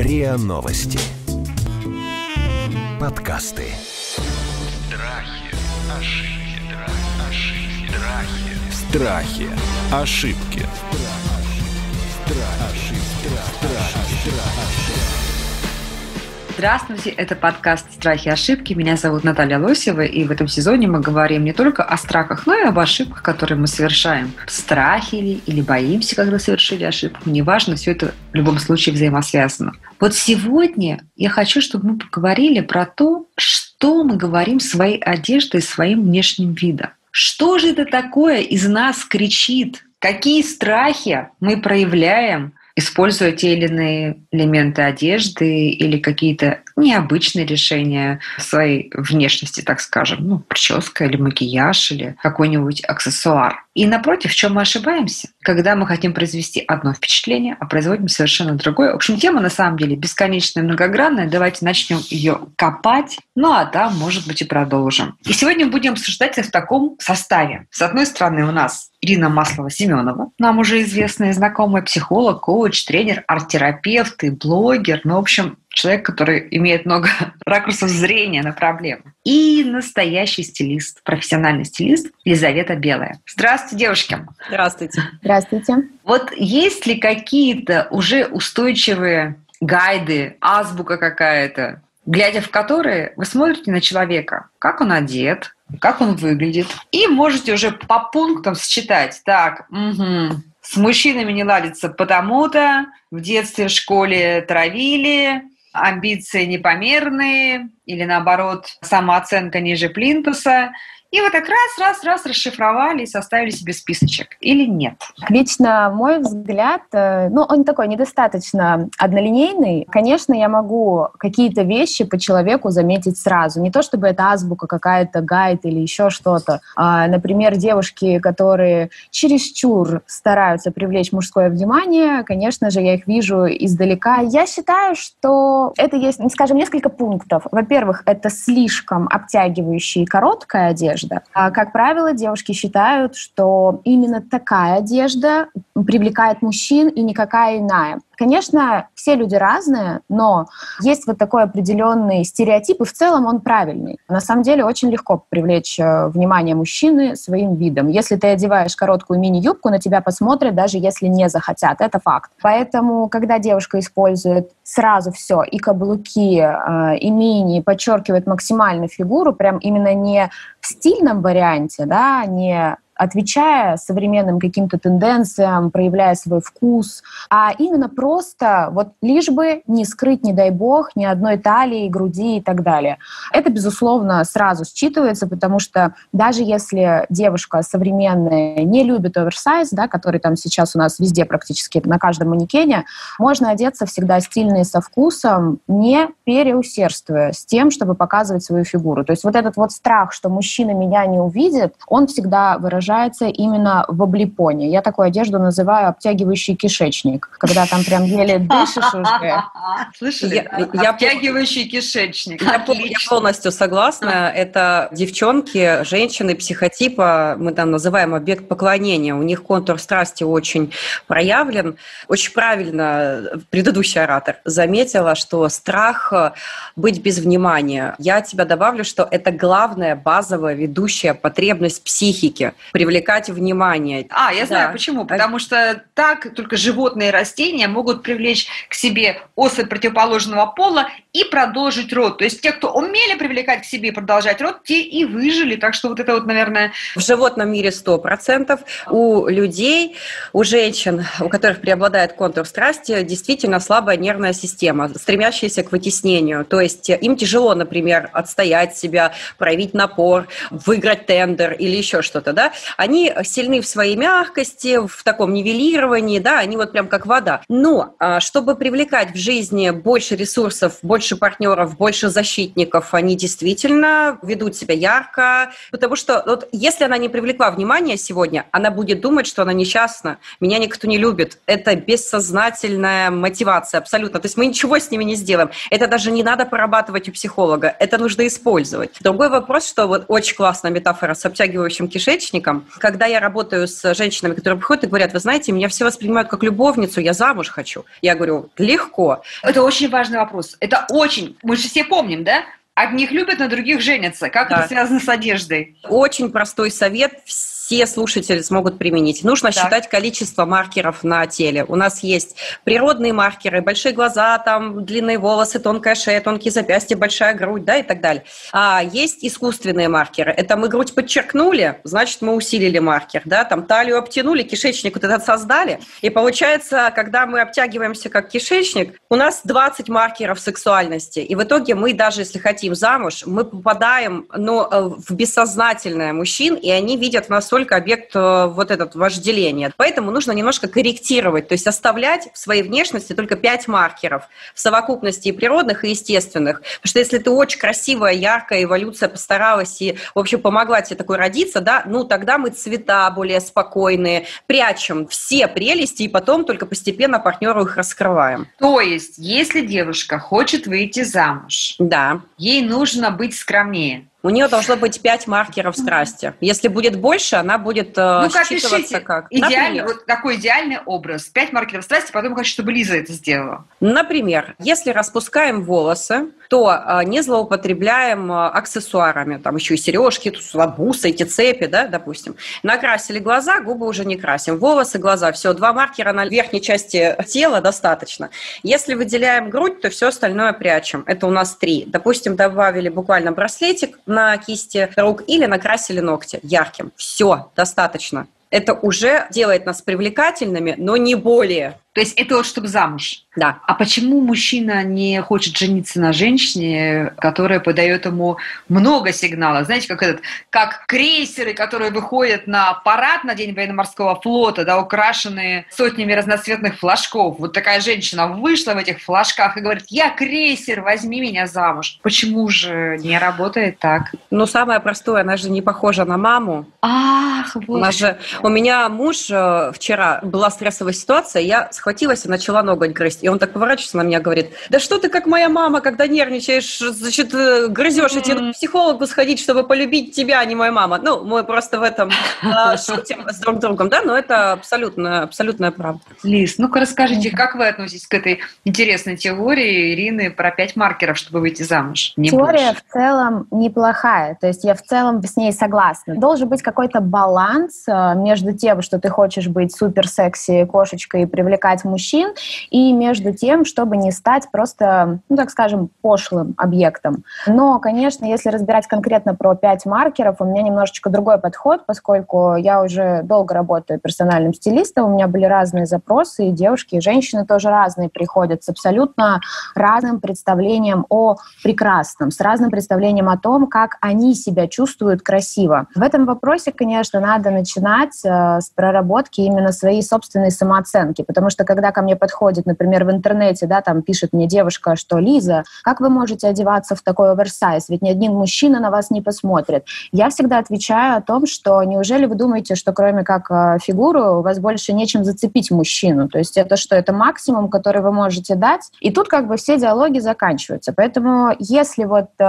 РИА Новости. Подкасты. Страхи, ошибки. Здравствуйте, это подкаст «Страхи и ошибки». Меня зовут Наталья Лосева, и в этом сезоне мы говорим не только о страхах, но и об ошибках, которые мы совершаем. Страхи или боимся, когда совершили ошибку. Неважно, все это в любом случае взаимосвязано. Вот сегодня я хочу, чтобы мы поговорили про то, что мы говорим своей одеждой и своим внешним видом. Что же это такое из нас кричит? Какие страхи мы проявляем, используя те или иные элементы одежды или какие-то необычные решения своей внешности, так скажем, прическа или макияж или какой-нибудь аксессуар. И напротив, в чем мы ошибаемся? Когда мы хотим произвести одно впечатление, а производим совершенно другое. В общем, тема на самом деле бесконечная, многогранная. Давайте начнем ее копать, а там, может быть, и продолжим. И сегодня будем обсуждать в таком составе. С одной стороны, у нас Ирина Маслова-Семенова, нам уже известная, знакомая психолог, коуч, тренер, арт-терапевт и блогер. В общем, человек, который имеет много ракурсов зрения на проблему. И настоящий стилист, профессиональный стилист Елизавета Белая. Здравствуйте, девушки. Здравствуйте. Здравствуйте. Вот есть ли какие-то уже устойчивые гайды, азбука какая-то, глядя в которые вы смотрите на человека, как он одет, как он выглядит, и можете уже по пунктам считать. С мужчинами не ладится потому-то, в детстве, в школе травили, амбиции непомерные, или наоборот, самооценка ниже плинтуса. И вот так раз расшифровали и составили себе списочек. Или нет? Лично мой взгляд, он такой недостаточно однолинейный. Конечно, я могу какие-то вещи по человеку заметить сразу. Не то чтобы это азбука какая-то, гайд или еще что-то. Например, девушки, которые чересчур стараются привлечь мужское внимание, конечно же, я их вижу издалека. Я считаю, что это есть, скажем, несколько пунктов. Во-первых, это слишком обтягивающая и короткая одежда. Как правило, девушки считают, что именно такая одежда привлекает мужчин и никакая иная. Конечно, все люди разные, но есть вот такой определенный стереотип, и в целом он правильный. На самом деле очень легко привлечь внимание мужчины своим видом. Если ты одеваешь короткую мини-юбку, на тебя посмотрят, даже если не захотят. Это факт. Поэтому, когда девушка использует сразу все, и каблуки, и мини, подчеркивает максимально фигуру, прям именно не в стильном варианте, не отвечая современным каким-то тенденциям, проявляя свой вкус, а именно просто лишь бы не скрыть, не дай бог, ни одной талии, груди и так далее. Это, безусловно, сразу считывается, потому что даже если девушка современная не любит оверсайз, который там сейчас у нас везде практически на каждом манекене, можно одеться всегда стильно и со вкусом, не переусердствуя с тем, чтобы показывать свою фигуру. То есть этот страх, что мужчина меня не увидит, он всегда выражается именно в облепоне. Я такую одежду называю обтягивающий кишечник, когда там прям еле дышишь уже. Слышали? Обтягивающий кишечник. Я полностью согласна. Это девчонки, женщины психотипа, мы там называем объект поклонения. У них контур страсти очень проявлен. Очень правильно предыдущий оратор заметила, что страх быть без внимания. Я от тебя добавлю, что это главная базовая ведущая потребность психики – привлекать внимание. Я знаю почему. Потому что так только животные и растения могут привлечь к себе особь противоположного пола и продолжить род. То есть те, кто умели привлекать к себе и продолжать род, те и выжили. Так что наверное... В животном мире 100%. У людей, у женщин, у которых преобладает контур страсти, действительно слабая нервная система, стремящаяся к вытеснению. То есть им тяжело, например, отстоять себя, проявить напор, выиграть тендер или еще что-то, Они сильны в своей мягкости, в таком нивелировании, они прям как вода. Но чтобы привлекать в жизни больше ресурсов, больше партнеров, больше защитников, они действительно ведут себя ярко, потому что если она не привлекла внимания сегодня, она будет думать, что она несчастна, меня никто не любит. Это бессознательная мотивация абсолютно. То есть мы ничего с ними не сделаем. Это даже не надо прорабатывать у психолога, это нужно использовать. Другой вопрос, что очень классная метафора с обтягивающим кишечником, маркером. Когда я работаю с женщинами, которые приходят и говорят, вы знаете, меня все воспринимают как любовницу, я замуж хочу. Я говорю, легко. Это очень важный вопрос. Это очень... Мы же все помним, да? Одних любят, на других женятся. Как это связано с одеждой? Очень простой совет. Все слушатели смогут применить. Нужно считать количество маркеров на теле. У нас есть природные маркеры, большие глаза, там, длинные волосы, тонкая шея, тонкие запястья, большая грудь, да, и так далее. А есть искусственные маркеры. Это мы грудь подчеркнули, значит, мы усилили маркер, да, там талию обтянули, кишечник вот этот создали. И получается, когда мы обтягиваемся как кишечник, у нас 20 маркеров сексуальности. И в итоге мы, даже если хотим замуж, мы попадаем, в бессознательное мужчин, и они видят в нас только объект вот этот вожделения. Поэтому нужно немножко корректировать, то есть оставлять в своей внешности только 5 маркеров в совокупности и природных, и естественных. Потому что если ты очень красивая, яркая, эволюция постаралась и, в общем, помогла тебе такой родиться, да, тогда мы цвета более спокойные, прячем все прелести и потом только постепенно партнеру их раскрываем. То есть, если девушка хочет выйти замуж, ей нужно быть скромнее. У нее должно быть 5 маркеров страсти. Если будет больше, она будет считываться как... Идеальный, вот такой идеальный образ. 5 маркеров страсти, потом хочу, чтобы Лиза это сделала. Например, если распускаем волосы, то не злоупотребляем аксессуарами. Там еще и сережки, бусы, эти цепи, да, допустим. Накрасили глаза, губы уже не красим. Волосы, глаза, все, 2 маркера на верхней части тела достаточно. Если выделяем грудь, то все остальное прячем. Это у нас 3. Допустим, добавили буквально браслетик на кисти рук или накрасили ногти ярким. Все, достаточно. Это уже делает нас привлекательными, но не более. То есть это вот чтобы замуж? Да. А почему мужчина не хочет жениться на женщине, которая подает ему много сигналов? Знаете, как крейсеры, которые выходят на парад на День военно-морского флота, да, украшенные сотнями разноцветных флажков. Вот такая женщина вышла в этих флажках и говорит: я крейсер, возьми меня замуж. Почему же не работает так? Самое простое, она же не похожа на маму. Ах, вот. У меня муж вчера, была стрессовая ситуация, я схватилась и начала ноготь грызть. И он так поворачивается на меня и говорит: да что ты как моя мама, когда нервничаешь, значит, грызешь, и тебе к психологу сходить, чтобы полюбить тебя, а не моя мама. Мы просто в этом шутим с друг другом, да, но это абсолютная правда. Лиз, ну-ка расскажите, как вы относитесь к этой интересной теории Ирины про 5 маркеров, чтобы выйти замуж? Теория в целом неплохая, то есть я в целом с ней согласна. Должен быть какой-то баланс между тем, что ты хочешь быть супер-секси кошечкой и привлекать мужчин, и между тем, чтобы не стать просто, так скажем, пошлым объектом. Но, конечно, если разбирать конкретно про 5 маркеров, у меня немножечко другой подход, поскольку я уже долго работаю персональным стилистом, у меня были разные запросы, и девушки, и женщины тоже разные приходят с абсолютно разным представлением о прекрасном, с разным представлением о том, как они себя чувствуют красиво. В этом вопросе, конечно, надо начинать с проработки именно своей собственной самооценки, потому что когда ко мне подходит, например, в интернете, да, там пишет мне девушка, что: Лиза, как вы можете одеваться в такой оверсайз? Ведь ни один мужчина на вас не посмотрит. Я всегда отвечаю о том, что неужели вы думаете, что кроме как фигуру у вас больше нечем зацепить мужчину? То есть это что? Это максимум, который вы можете дать. И тут все диалоги заканчиваются. Поэтому если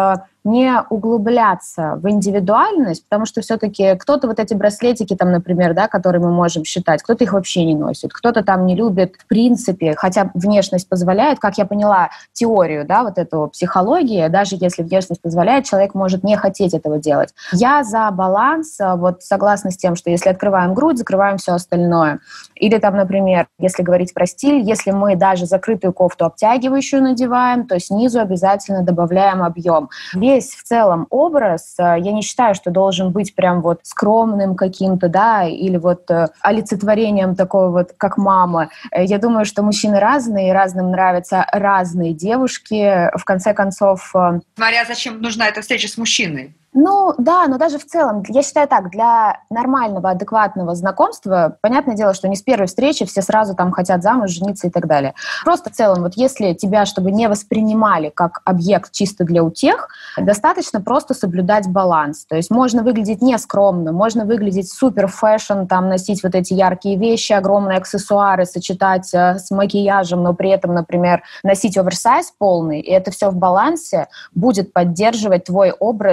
не углубляться в индивидуальность, потому что все-таки кто-то эти браслетики, там, например, да, которые мы можем считать, кто-то их вообще не носит, кто-то там не любит в принципе, хотя внешность позволяет, как я поняла теорию, да, эту психологии, даже если внешность позволяет, человек может не хотеть этого делать. Я за баланс, согласна с тем, что если открываем грудь, закрываем все остальное. Или там, например, если говорить про стиль, если мы даже закрытую кофту обтягивающую надеваем, то снизу обязательно добавляем объем. Весь в целом образ, я не считаю, что должен быть прям скромным каким-то, да, или олицетворением такого как мама. Я думаю, что мужчины разные, и разным нравятся разные девушки. В конце концов... Смотря зачем нужна эта встреча с мужчиной. Но даже в целом, я считаю так, для нормального, адекватного знакомства, понятное дело, что не с первой встречи все сразу там хотят замуж, жениться и так далее. Просто в целом, если тебя, чтобы не воспринимали как объект чисто для утех, достаточно просто соблюдать баланс. То есть можно выглядеть нескромно, можно выглядеть супер фэшн, там носить эти яркие вещи, огромные аксессуары, сочетать с макияжем, но при этом, например, носить оверсайз полный, и это все в балансе будет поддерживать твой образ именно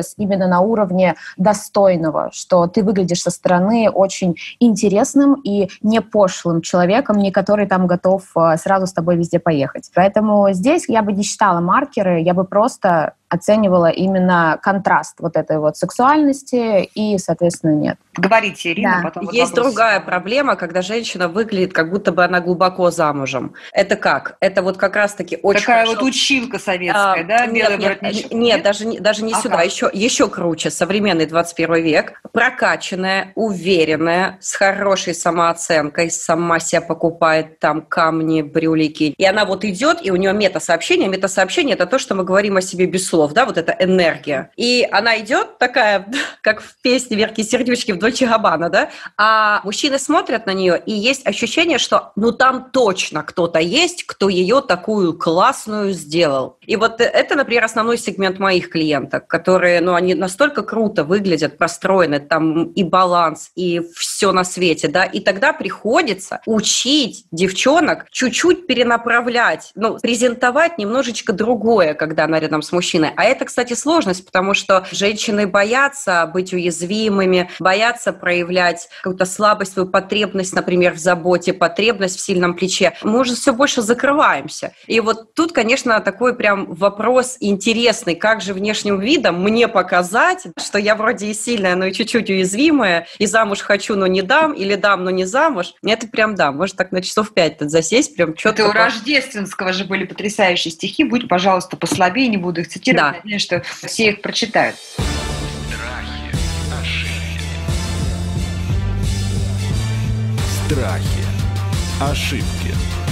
именно на уровне достойного, что ты выглядишь со стороны очень интересным и не пошлым человеком, не который там готов сразу с тобой везде поехать. Поэтому здесь я бы не считала маркеры, я бы просто оценивала именно контраст вот этой вот сексуальности и, соответственно, нет. Говорите, Ирина, Да. потом Есть другая проблема, когда женщина выглядит, как будто бы она глубоко замужем. Это как? Это вот как раз-таки очень такая хорошо... вот училка советская, да? Белый воротничок? Нет, даже не Ага. сюда. Еще круче. Современный 21 век. Прокачанная, уверенная, с хорошей самооценкой, сама себя покупает там камни, брюлики. И она вот идет, и у нее метасообщение. Метасообщение – это то, что мы говорим о себе без слов, да, вот эта энергия. И она идет такая, как в песне Верки Сердючки в Дольче Габбана, да, а мужчины смотрят на нее, и есть ощущение, что ну там точно кто-то есть, кто ее такую классную сделал. И вот это, например, основной сегмент моих клиенток, которые, ну, они настолько круто выглядят, простроены, там и баланс, и все на свете, да, и тогда приходится учить девчонок чуть-чуть перенаправлять, ну, презентовать немножечко другое, когда она рядом с мужчиной. А это, кстати, сложность, потому что женщины боятся быть уязвимыми, боятся проявлять какую-то слабость, свою потребность, например, в заботе, потребность в сильном плече. Мы уже все больше закрываемся. И вот тут, конечно, такой прям вопрос интересный, как же внешним видом мне показать, что я вроде и сильная, но и чуть-чуть уязвимая, и замуж хочу, но не дам, или дам, но не замуж. Это прям да, может так на часов 5 тут засесть, прям четко. Это у Рождественского же были потрясающие стихи. Будь, пожалуйста, послабее, не буду их цитировать. Да. Надеюсь, что все их прочитают. Страхи, ошибки.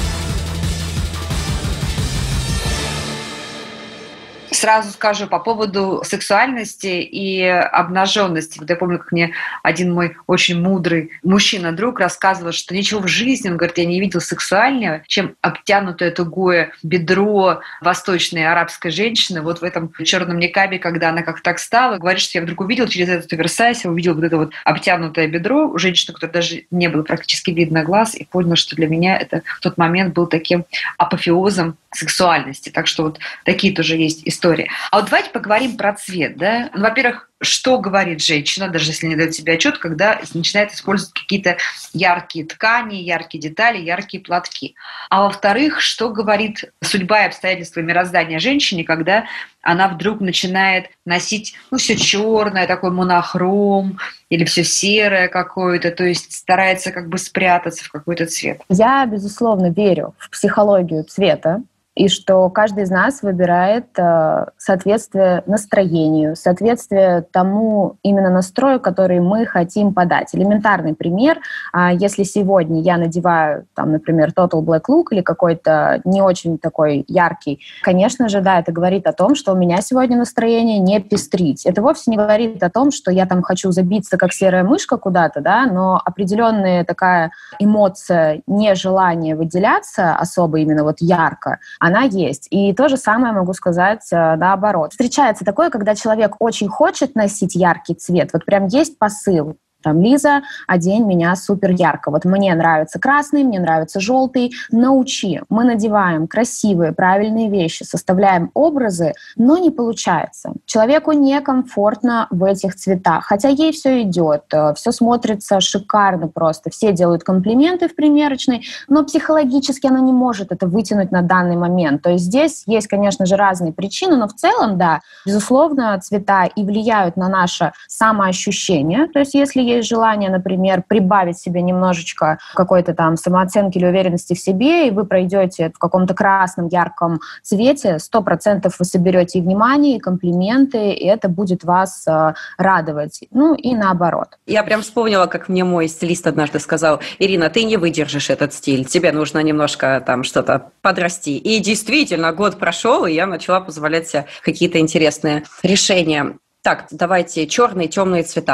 Сразу скажу по поводу сексуальности и обнаженности. Вот я помню, как мне один мой очень мудрый мужчина-друг рассказывал, что ничего в жизни, он говорит, я не видел сексуальнее, чем обтянутое тугое бедро восточной арабской женщины вот в этом черном никабе, когда она как-то так стала. Говорит, что я вдруг увидел через этот оверсайз, я увидел вот это вот обтянутое бедро у женщины, которой даже не было практически видно глаз, и понял, что для меня это в тот момент был таким апофеозом сексуальности. Так что вот такие тоже есть истории. А вот давайте поговорим про цвет. Да? Ну, во-первых, что говорит женщина, даже если не дает себе отчет, когда начинает использовать какие-то яркие ткани, яркие детали, яркие платки. А во-вторых, что говорит судьба и обстоятельства мироздания женщине, когда она вдруг начинает носить все черное, такой монохром, или все серое какое-то, то есть старается как бы спрятаться в какой-то цвет. Я, безусловно, верю в психологию цвета, и что каждый из нас выбирает соответствие настроению, соответствие тому именно настрою, который мы хотим подать. Элементарный пример. Если сегодня я надеваю, там, например, Total Black Look или какой-то не очень такой яркий, конечно же, да, это говорит о том, что у меня сегодня настроение не пестрить. Это вовсе не говорит о том, что я там хочу забиться, как серая мышка куда-то, да, но определенная такая эмоция, нежелание выделяться особо именно вот ярко, она есть. И то же самое могу сказать наоборот. Встречается такое, когда человек очень хочет носить яркий цвет, вот прям есть посыл. Там, Лиза, одень меня супер ярко. Вот мне нравится красный, мне нравится желтый. Научи. Мы надеваем красивые, правильные вещи, составляем образы, но не получается. Человеку некомфортно в этих цветах. Хотя ей все идет, все смотрится шикарно просто. Все делают комплименты в примерочной, но психологически она не может это вытянуть на данный момент. То есть здесь есть, конечно же, разные причины, но в целом, да, безусловно, цвета и влияют на наше самоощущение. То есть если есть желание, например, прибавить себе немножечко какой-то там самооценки или уверенности в себе, и вы пройдете в каком-то красном, ярком цвете, 100% вы соберете и внимание, и комплименты, и это будет вас радовать. Ну и наоборот. Я прям вспомнила, как мне мой стилист однажды сказал: Ирина, ты не выдержишь этот стиль, тебе нужно немножко там что-то подрасти. И действительно, год прошел, и я начала позволять себе какие-то интересные решения. Так, давайте черные, темные цвета.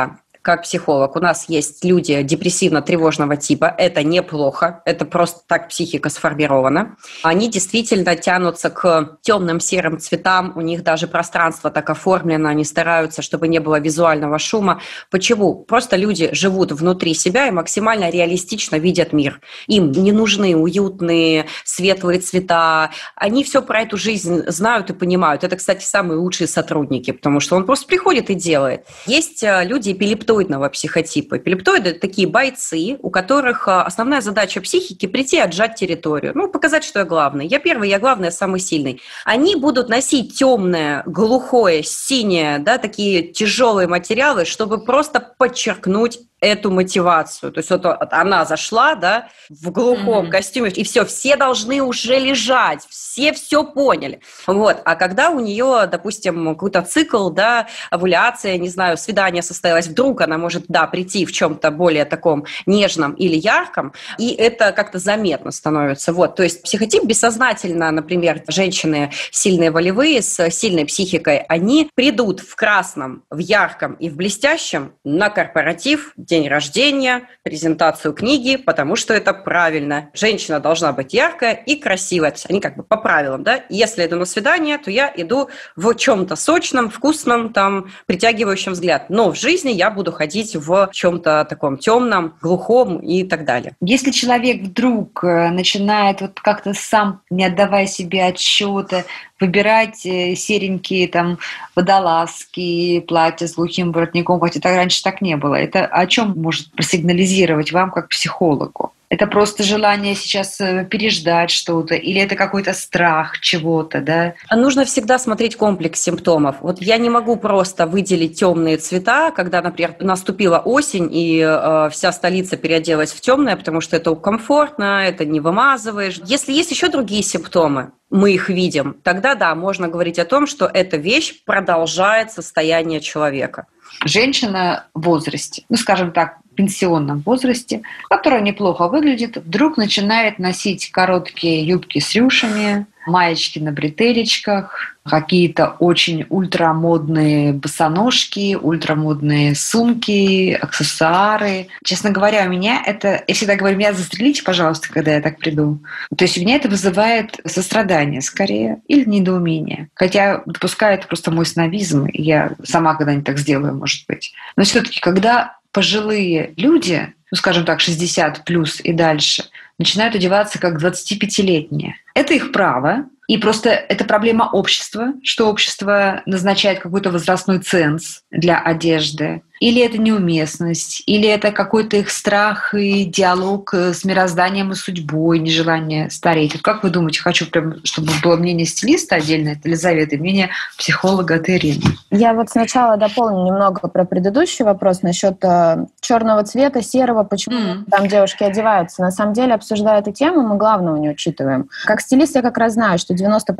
как психолог. У нас есть люди депрессивно-тревожного типа. Это неплохо. Это просто так психика сформирована. Они действительно тянутся к темным серым цветам. У них даже пространство так оформлено. Они стараются, чтобы не было визуального шума. Почему? Просто люди живут внутри себя и максимально реалистично видят мир. Им не нужны уютные, светлые цвета. Они все про эту жизнь знают и понимают. Это, кстати, самые лучшие сотрудники, потому что он просто приходит и делает. Есть люди эпилептоидного психотипа. Эпилептоиды – это такие бойцы, у которых основная задача психики – прийти и отжать территорию. Показать, что я главный. Я первый, я главный, я самый сильный. Они будут носить темное, глухое, синее, да, такие тяжелые материалы, чтобы просто подчеркнуть эту мотивацию. То есть вот она зашла, да, в глухом костюме, и все должны уже лежать, все поняли. Вот. А когда у нее, допустим, какой-то цикл, да, овуляция, не знаю, свидание состоялось, вдруг она может, да, прийти в чем-то более таком нежном или ярком, и это как-то заметно становится. Вот. То есть психотип бессознательно, например, женщины сильные волевые, с сильной психикой, они придут в красном, в ярком и в блестящем на корпоратив, день рождения, презентацию книги, потому что это правильно. Женщина должна быть яркая и красивая. То есть они как бы по правилам, да. Если я иду на свидание, то я иду в чем-то сочном, вкусном, там, притягивающем взгляд. Но в жизни я буду ходить в чем-то таком темном, глухом и так далее. Если человек вдруг начинает вот как-то сам, не отдавая себе отчета, выбирать серенькие там водолазки, платья с глухим воротником, хотя раньше так не было. Это о чем может просигнализировать вам как психологу? Это просто желание сейчас переждать что-то, или это какой-то страх чего-то, да? Нужно всегда смотреть комплекс симптомов. Вот я не могу просто выделить темные цвета, когда, например, наступила осень, и вся столица переоделась в темное, потому что это комфортно, это не вымазываешь. Если есть еще другие симптомы, мы их видим, тогда да, можно говорить о том, что эта вещь продолжает состояние человека. Женщина в возрасте, скажем так, в пенсионном возрасте, которая неплохо выглядит, вдруг начинает носить короткие юбки с рюшами, маечки на бретелечках, какие-то очень ультрамодные босоножки, ультрамодные сумки, аксессуары. Честно говоря, у меня это... Я всегда говорю, меня застрелите, пожалуйста, когда я так приду. То есть у меня это вызывает сострадание скорее или недоумение. Хотя, допускаю, это просто мой снобизм, и я сама когда-нибудь так сделаю, может быть. Но все-таки, когда пожилые люди, скажем так, 60 плюс и дальше, начинают одеваться как 25-летние. Это их право, и просто это проблема общества, что общество назначает какой-то возрастной ценз для одежды. Или это неуместность, или это какой-то их страх и диалог с мирозданием и судьбой, нежелание стареть. Вот как вы думаете, хочу прям, чтобы было мнение стилиста отдельно, от Елизаветы, и мнение психолога от Ирины? Я вот сначала дополню немного про предыдущий вопрос насчет черного цвета, серого, почему там девушки одеваются. На самом деле, обсуждая эту тему, мы главного не учитываем. Как стилист я как раз знаю, что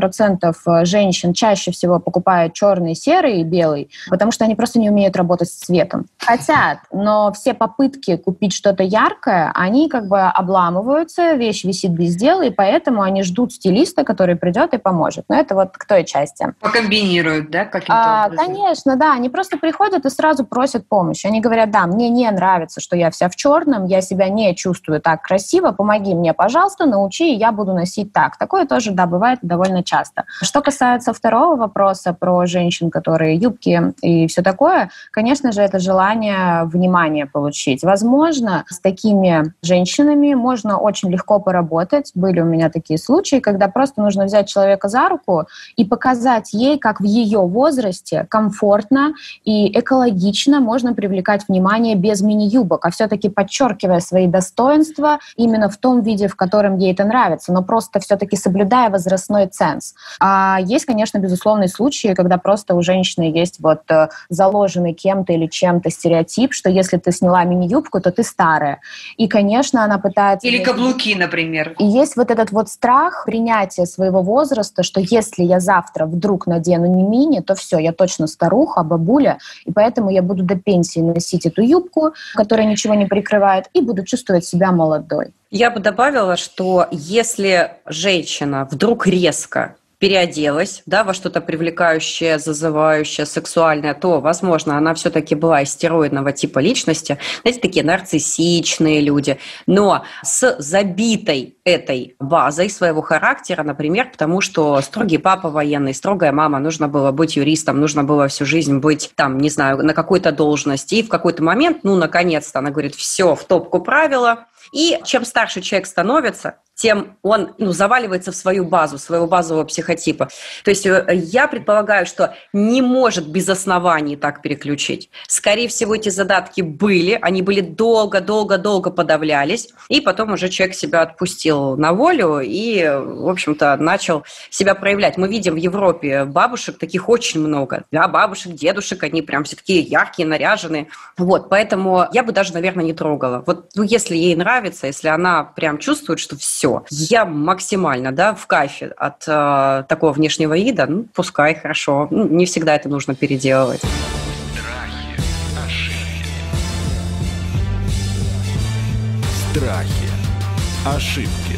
90% женщин чаще всего покупают черный, серый и белый, потому что они просто не умеют работать с цветом. Хотят, но все попытки купить что-то яркое, они как бы обламываются, вещь висит без дела, и поэтому они ждут стилиста, который придет и поможет. Но это вот к той части. Покомбинируют, да, каким-то образом? Конечно, да. Они просто приходят и сразу просят помощи. Они говорят, да, мне не нравится, что я вся в черном, я себя не чувствую так красиво, помоги мне, пожалуйста, научи, и я буду носить так. Такое тоже, да, бывает довольно часто. Что касается второго вопроса про женщин, которые юбки и все такое, конечно же, это желание внимания получить. Возможно, с такими женщинами можно очень легко поработать. Были у меня такие случаи, когда просто нужно взять человека за руку и показать ей, как в ее возрасте комфортно и экологично можно привлекать внимание без мини-юбок, а все-таки подчеркивая свои достоинства именно в том виде, в котором ей это нравится, но просто все-таки соблюдая возрастной ценз. А есть, конечно, безусловные случаи, когда просто у женщины есть вот заложенный кем-то или чем-то стереотип, что если ты сняла мини-юбку, то ты старая. И, конечно, она пытается... Или каблуки, например. И есть вот этот вот страх принятия своего возраста, что если я завтра вдруг надену не мини, то все, я точно старуха, бабуля, и поэтому я буду до пенсии носить эту юбку, которая ничего не прикрывает, и буду чувствовать себя молодой. Я бы добавила, что если женщина вдруг резко переоделась, да, во что-то привлекающее, зазывающее, сексуальное, то, возможно, она все-таки была истероидного типа личности. Знаете, такие нарциссичные люди, но с забитой этой базой своего характера, например, потому что строгий папа военный, строгая мама, нужно было быть юристом, нужно было всю жизнь быть там, не знаю, на какой-то должности. И в какой-то момент, наконец-то, она говорит, все, в топку правила. И чем старше человек становится, тем он заваливается в свою базу, своего базового психотипа. То есть я предполагаю, что не может без оснований так переключить. Скорее всего, эти задатки были, они были долго-долго-долго подавлялись, и потом уже человек себя отпустил на волю и, в общем-то, начал себя проявлять. Мы видим в Европе бабушек, таких очень много. Да, бабушек, дедушек, они прям все такие яркие, наряженные. Вот, поэтому я бы даже, наверное, не трогала. Вот, если ей нравится, если она прям чувствует, что все, я максимально, в кайфе от такого внешнего вида, пускай, хорошо. Не всегда это нужно переделывать. Страхи, ошибки.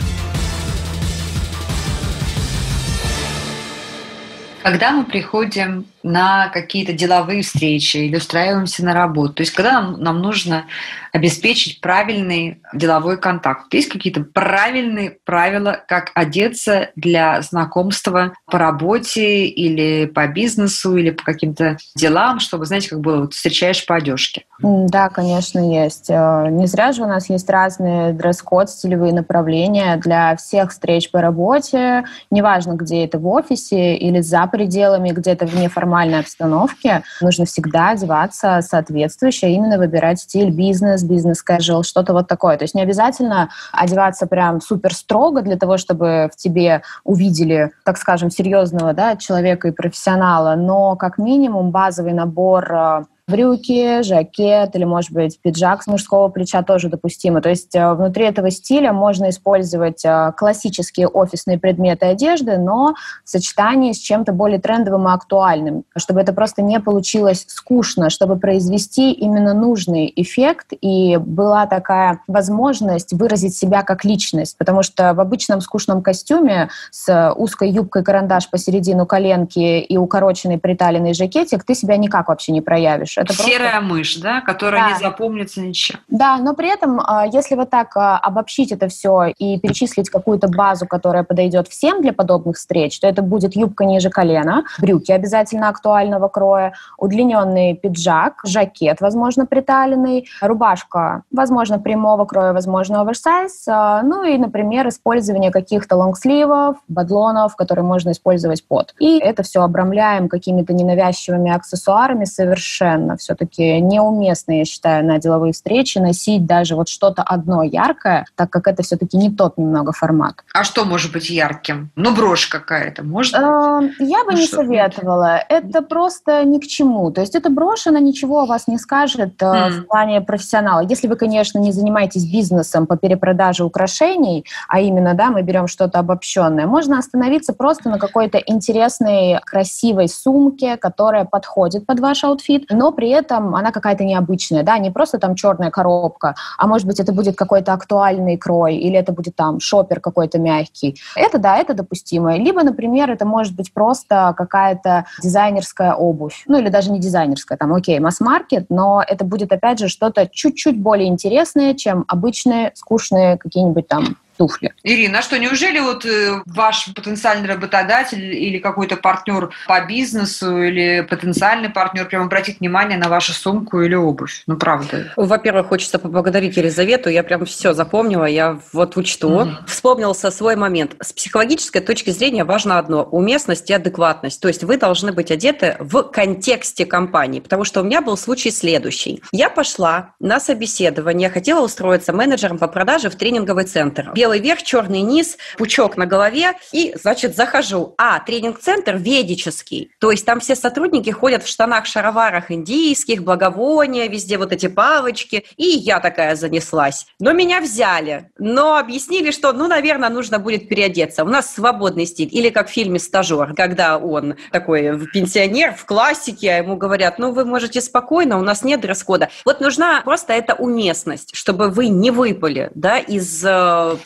Когда мы приходим на какие-то деловые встречи или устраиваемся на работу, то есть когда нам нужно обеспечить правильный деловой контакт. Есть какие-то правильные правила, как одеться для знакомства по работе или по бизнесу, или по каким-то делам, чтобы, знаете, как было, встречаешь по одежке? Да, конечно, есть. Не зря же у нас есть разные дресс-код, стилевые направления для всех встреч по работе. Неважно, где это в офисе или за пределами, где-то в неформальной обстановке. Нужно всегда одеваться соответствующе, именно выбирать стиль бизнес-casual, что-то вот такое. То есть не обязательно одеваться прям супер строго для того, чтобы в тебе увидели, так скажем, серьезного человека и профессионала, но как минимум базовый набор брюки, жакет или, может быть, пиджак с мужского плеча тоже допустимо. То есть внутри этого стиля можно использовать классические офисные предметы одежды, но в сочетании с чем-то более трендовым и актуальным, чтобы это просто не получилось скучно, чтобы произвести именно нужный эффект и была такая возможность выразить себя как личность, потому что в обычном скучном костюме с узкой юбкой-карандаш посередину коленки и укороченный приталенный жакетик ты себя никак вообще не проявишь. Это серая мышь, которая не запомнится ничем. Да, но при этом, если вот так обобщить это все и перечислить какую-то базу, которая подойдет всем для подобных встреч, то это будет юбка ниже колена, брюки обязательно актуального кроя, удлиненный пиджак, жакет, возможно, приталенный, рубашка, возможно, прямого кроя, возможно, оверсайз, и, например, использование каких-то лонгсливов, бадлонов, которые можно использовать под. И это все обрамляем какими-то ненавязчивыми аксессуарами совершенно. Все-таки неуместно, я считаю, на деловые встречи носить даже вот что-то одно яркое, так как это все-таки не тот немного формат. А что может быть ярким? Брошь какая-то, может? Я бы не советовала. Это просто ни к чему. То есть эта брошь, она ничего о вас не скажет в плане профессионала. Если вы, конечно, не занимаетесь бизнесом по перепродаже украшений, а именно, мы берем что-то обобщенное, можно остановиться просто на какой-то интересной, красивой сумке, которая подходит под ваш аутфит, но при этом она какая-то необычная, не просто там черная коробка, а может быть это будет какой-то актуальный крой, или это будет там шопер какой-то мягкий. Это допустимо. Либо, например, это может быть просто какая-то дизайнерская обувь, или даже не дизайнерская, масс-маркет, но это будет, опять же, что-то чуть-чуть более интересное, чем обычные, скучные какие-нибудь там туфли. Ирина, а что, неужели ваш потенциальный работодатель или какой-то партнер по бизнесу или потенциальный партнер прям обратит внимание на вашу сумку или обувь? Правда. Во-первых, хочется поблагодарить Елизавету. Я прям все запомнила, я учту. Вспомнился свой момент. С психологической точки зрения важно одно – уместность и адекватность. То есть вы должны быть одеты в контексте компании. Потому что у меня был случай следующий. Я пошла на собеседование, хотела устроиться менеджером по продаже в тренинговый центр. Белый верх, черный низ, пучок на голове, и, захожу. Тренинг-центр ведический. То есть там все сотрудники ходят в штанах-шароварах индийских, благовония, везде эти палочки. И я такая занеслась. Но меня взяли. Но объяснили, что, наверное, нужно будет переодеться. У нас свободный стиль. Или как в фильме «Стажер», когда он такой пенсионер в классике, а ему говорят, вы можете спокойно, у нас нет дресс-кода. Нужна просто эта уместность, чтобы вы не выпали, из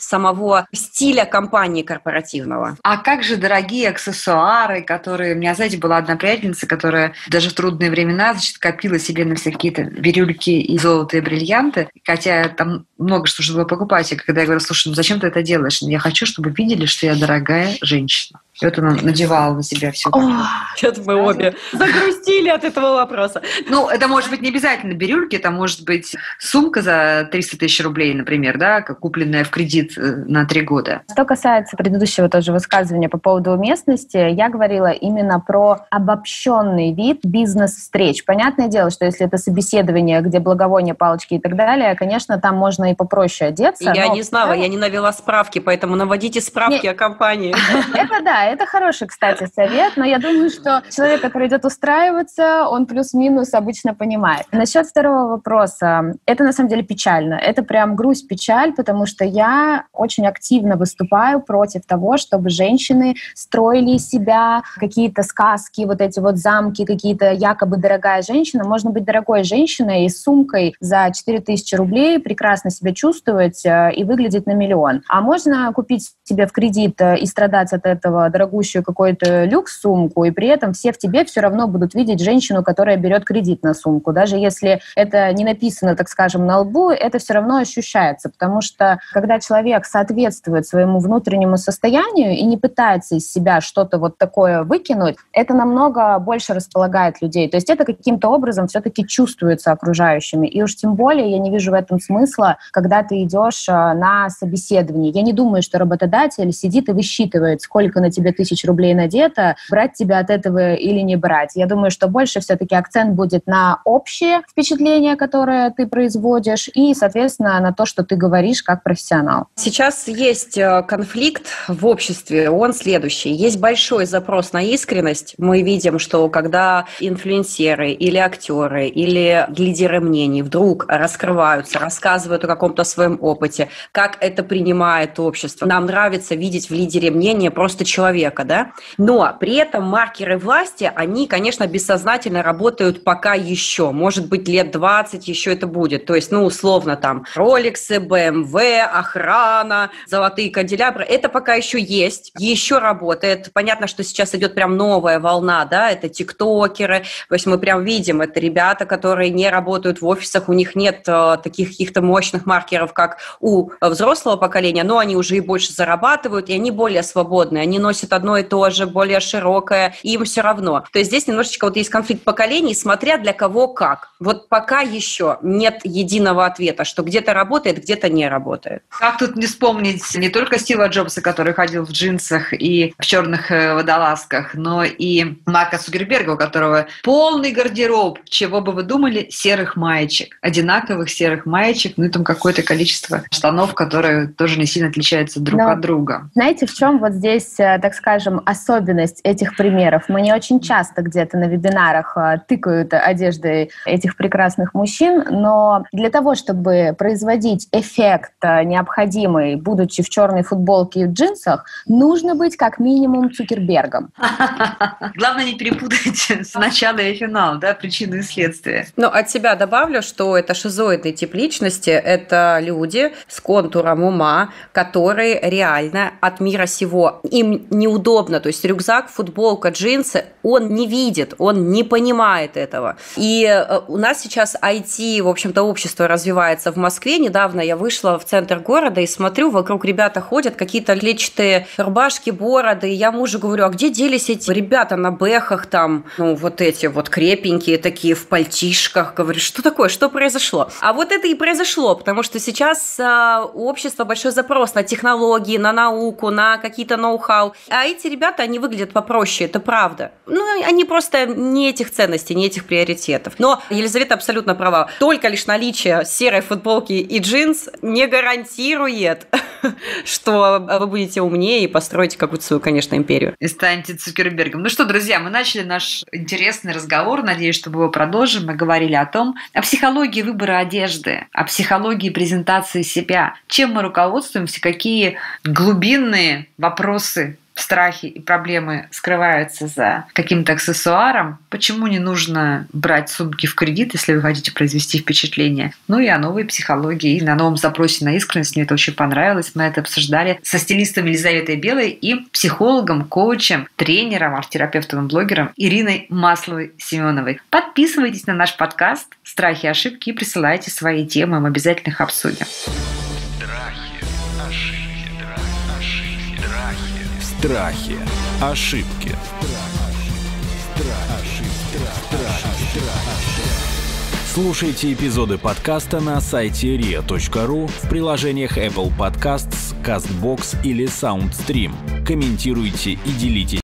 самого стиля компании корпоративного. А как же дорогие аксессуары, которые... У меня, знаете, была одна приятельница, которая даже в трудные времена, значит, копила себе на все какие-то бирюльки и золотые бриллианты, хотя там много что нужно было покупать. И когда я говорю, слушай, ну зачем ты это делаешь? Я хочу, чтобы видели, что я дорогая женщина. И вот она надевала на себя все. Сейчас мы обе загрустили от этого вопроса. Ну, это может быть не обязательно бирюльки, это может быть сумка за 300 тысяч рублей, например, да, купленная в кредит на 3 года. Что касается предыдущего тоже высказывания по поводу уместности, я говорила именно про обобщенный вид бизнес-встреч. Понятное дело, что если это собеседование, где благовония, палочки и так далее, конечно, там можно и попроще одеться. Я не знала, я не навела справки, поэтому наводите справки о компании. Это да, это хороший, кстати, совет, но я думаю, что человек, который идет устраиваться, он плюс-минус обычно понимает. Насчет второго вопроса, это на самом деле печально. Это прям грусть-печаль, потому что я очень активно выступаю против того, чтобы женщины строили из себя какие-то сказки, вот эти вот замки, какие-то якобы дорогая женщина. Можно быть дорогой женщиной и с сумкой за 4000 рублей, прекрасно себя чувствовать и выглядеть на миллион. А можно купить себе в кредит и страдать от этого дорогущую какую-то люкс-сумку, и при этом все в тебе все равно будут видеть женщину, которая берет кредит на сумку. Даже если это не написано, так скажем, на лбу, это все равно ощущается, потому что когда человек соответствует своему внутреннему состоянию и не пытается из себя что-то вот такое выкинуть, это намного больше располагает людей. То есть это каким-то образом все-таки чувствуется окружающими. И уж тем более я не вижу в этом смысла, когда ты идешь на собеседование. Я не думаю, что работодатель сидит и высчитывает, сколько на тебе 1000 рублей надето, брать тебя от этого или не брать. Я думаю, что больше все-таки акцент будет на общее впечатление, которое ты производишь, и, соответственно, на то, что ты говоришь как профессионал. Сейчас есть конфликт в обществе, он следующий. Есть большой запрос на искренность. Мы видим, что когда инфлюенсеры или актеры, или лидеры мнений вдруг раскрываются, рассказывают о каком-то своем опыте, как это принимает общество. Нам нравится видеть в лидере мнения просто человека, да? Но при этом маркеры власти, они, конечно, бессознательно работают пока еще. Может быть, лет 20 еще это будет. То есть, условно, там, роликсы, BMW, охрана, золотые канделябры. Это пока еще есть, еще работает. Понятно, что сейчас идет прям новая волна, да, это тиктокеры. То есть мы прям видим, это ребята, которые не работают в офисах, у них нет таких каких-то мощных маркеров, как у взрослого поколения, но они уже и больше зарабатывают, и они более свободные. Они носят одно и то же, более широкое, им все равно. То есть здесь немножечко вот есть конфликт поколений, смотря для кого как. Вот пока еще нет единого ответа, что где-то работает, где-то не работает. Как тут не вспомнить не только Стива Джобса, который ходил в джинсах и в черных водолазках, но и Марка Цукерберга, у которого полный гардероб, чего бы вы думали, серых маечек, одинаковых серых маечек, и там какое-то количество штанов, которые тоже не сильно отличаются друг от друга. Знаете, в чем вот здесь, так скажем, особенность этих примеров? Мы не очень часто где-то на вебинарах тыкают одеждой этих прекрасных мужчин, но для того, чтобы производить эффект необходимый, будучи в черной футболке и в джинсах, нужно быть как минимум Цукербергом. Главное не перепутать начало и финал, да, причины и следствия. Но от себя добавлю, что это шизоидный тип личности, это люди с контуром ума, которые реально от мира сего. Им неудобно, то есть рюкзак, футболка, джинсы, он не видит, он не понимает этого. И у нас сейчас IT, в общем-то, общество развивается в Москве. Недавно я вышла в центр города и смотрю, вокруг ребята ходят, какие-то клетчатые рубашки, бороды. И я мужу говорю, а где делись эти ребята на бэхах там, вот эти вот крепенькие такие в пальтишках? Говорю, что такое, что произошло? А вот это и произошло, потому что сейчас у общества большой запрос на технологии, на науку, на какие-то ноу-хау. А эти ребята, они выглядят попроще, это правда. Они просто не этих ценностей, не этих приоритетов. Но Елизавета абсолютно права. Только лишь наличие серой футболки и джинс не гарантирует, что вы будете умнее и построите какую-то свою, конечно, империю. И станете Цукербергом. Ну что, друзья, мы начали наш интересный разговор. Надеюсь, что мы его продолжим. Мы говорили о психологии выбора одежды, о психологии презентации себя. Чем мы руководствуемся, какие глубинные вопросы, страхи и проблемы скрываются за каким-то аксессуаром. Почему не нужно брать сумки в кредит, если вы хотите произвести впечатление? И о новой психологии, и на новом запросе на искренность. Мне это очень понравилось. раз мы это обсуждали со стилистом Елизаветой Белой и психологом, коучем, тренером, арт-терапевтом и блогером Ириной Масловой-Семеновой. Подписывайтесь на наш подкаст «Страхи и ошибки» и присылайте свои темы, мы обязательно их обсудим. Страхи, ошибки. Слушайте эпизоды подкаста на сайте ria.ru, в приложениях Apple Podcasts, CastBox или SoundStream. Комментируйте и делитесь